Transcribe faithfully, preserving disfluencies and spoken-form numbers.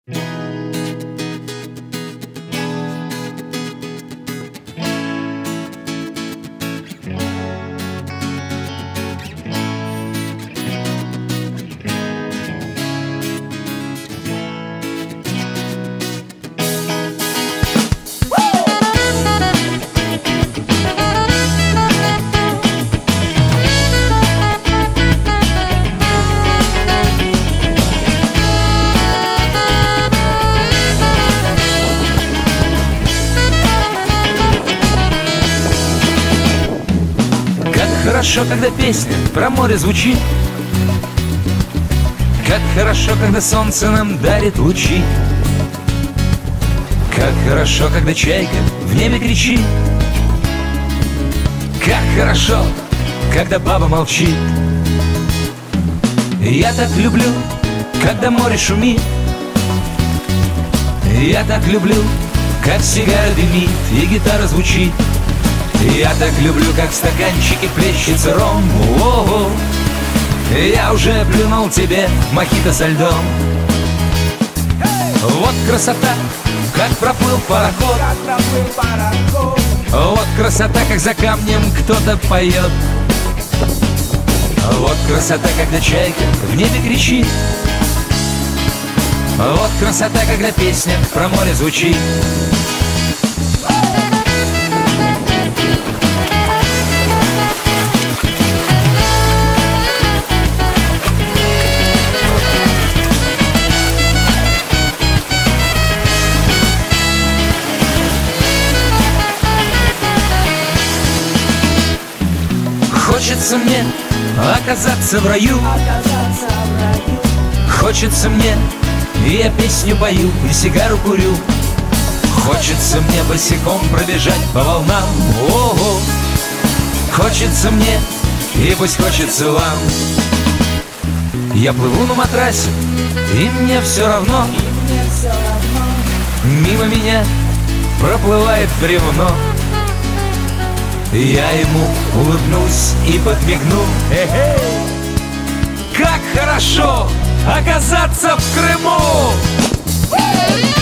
Хорошо, когда песня про море звучит, как хорошо, когда солнце нам дарит лучи, как хорошо, когда чайка в небе кричит, как хорошо, когда баба молчит. Я так люблю, когда море шумит, я так люблю, как сигара дымит и гитара звучит. Я так люблю, как в стаканчике плещется ром. О-о-о. Я уже плюнул тебе мохито со льдом. Вот красота, как проплыл пароход. Вот красота, как за камнем кто-то поет. Вот красота, когда чайка в небе кричит. Вот красота, когда песня про море звучит. Хочется мне оказаться в раю, хочется мне, и я песню пою, и сигару курю. Хочется мне босиком пробежать по волнам. О-о-о. Хочется мне, и пусть хочется вам. Я плыву на матрасе, и мне все равно. Мимо меня проплывает бревно. Я ему улыбнусь и подмигну. Э-э-э. Как хорошо оказаться в Крыму!